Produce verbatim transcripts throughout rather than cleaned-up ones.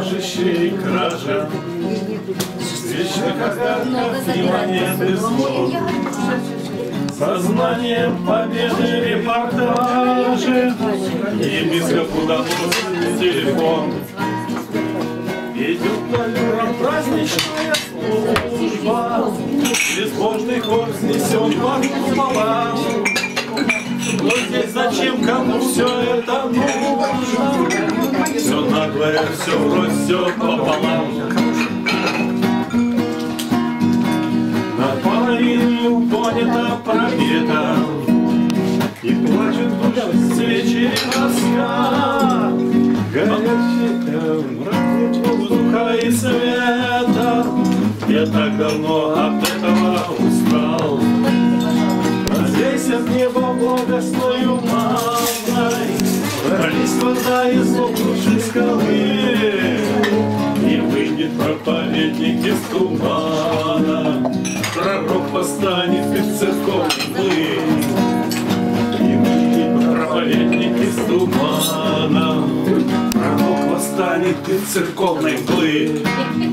можущей кража, вечных огарков и монеты зло. Сознанием победы репортажи, епископу доносит телефон. Идет на люром праздничная служба, безбожный хор снесен по куполам. Но здесь зачем, кому все это нужно? Все наглое, все врозь, все пополам. Наполовину понята пробита, и плачут души свечи тоска. Горячая мрак воздуха и света, я так давно от этого устал. Развейся в небо благостною манной, пролись вода из лопнувшей скалы, и выйдет проповедник из тумана. Пророк восстанет из церковной мглы, и выйдет проповедник из тумана. Пророк восстанет из церковной мглы.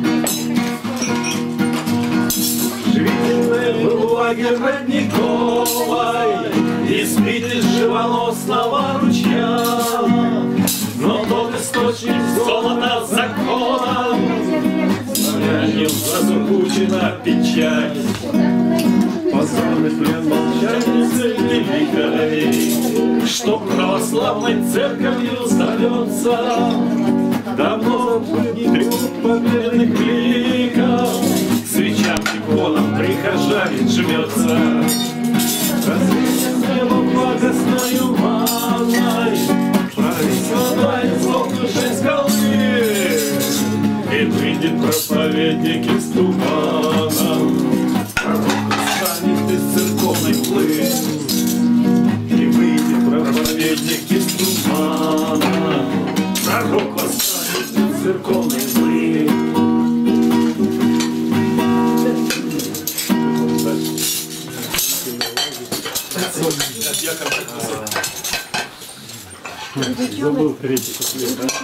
Живительный был лагерь родниковой, и спит из живоносного ручья. Но тот источник золота закона глянем засухучена печать. Позорный плен молчальницы великой, что православной церковью зовется. Давно забытый победных ликов, свечам иконам прихожанин жмется. Развеем небо благостною манной, пролись вода из лопнувшей скалы, и выйдет проповедник из тумана. Пророк станет из церковной мглы, и выйдет проповедник из тумана. Пророк восстанет из церковной мглы. Забыл третий куплет, да?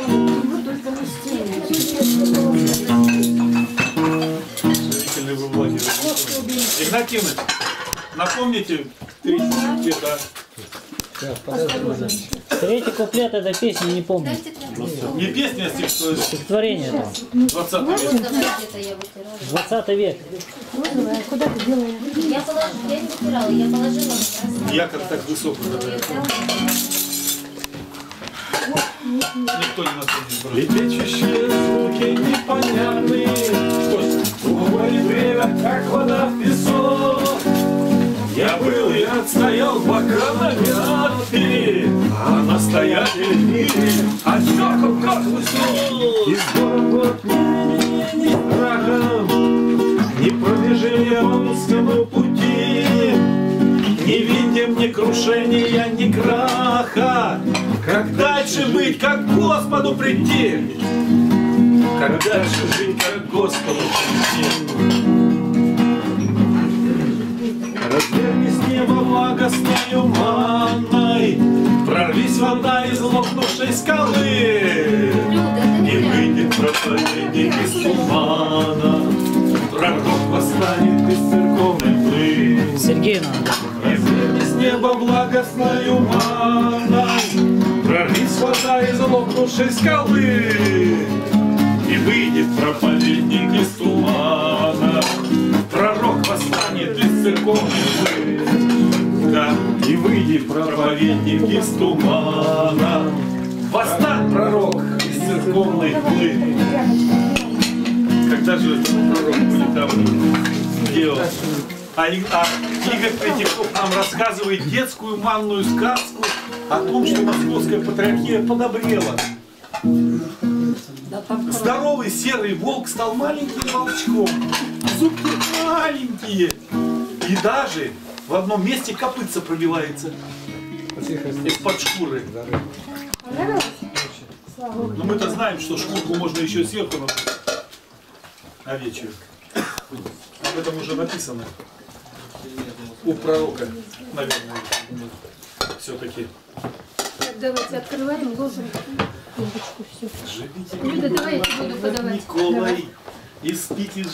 Живительный вы влаги. Игнатий Иванович, напомните третий куплет, да? Сейчас, подожди. Третий куплет этой песни не помню. Не песня, а стих, стихотворение там. двадцатый век. двадцатый век. Куда ты делаешь? Я положила, я не вытирала, я положила. Якорь так высоко, да. Никто не напомнит. Лепечущие звуки непонятные, уходит время, как вода в песок. Я был и отстоял пока на вятке, а настоятель в мире отсеком как высок. И здорово ни, ни страхом, ни продвижением узкому пути, не видим ни крушения, ни краха. Как дальше быть, как к Господу прийти? Как дальше жить, как к Господу прийти? Разверни с неба благостною манной, прорвись вода из лопнувшей скалы, и выйдет проповедник из тумана. Пророк восстанет из церковной мглы. Сергей надо. Разверни с неба благостною манной, прорвись вода из лопнувшей скалы, и выйдет проповедник из тумана. Пророк восстанет из церковной мглы. Да, и выйдет проповедник из тумана. Восстань, пророк, из церковной мглы. Когда же этот пророк будет там делать? А, а Игорь Третьяков нам рассказывает детскую манную сказку о том, что московская патриархия подобрела. Здоровый серый волк стал маленьким волчком. Зубки маленькие. И даже в одном месте копытца пробивается из-под шкуры. Но мы-то знаем, что шкурку можно еще сверху напустить. Овечью. Об этом уже написано. У пророка, наверное. Все-таки. Давайте открываем лозунг. Тумбочку всю. Живите Люда, давай я тебе буду подавать. Николай, и спите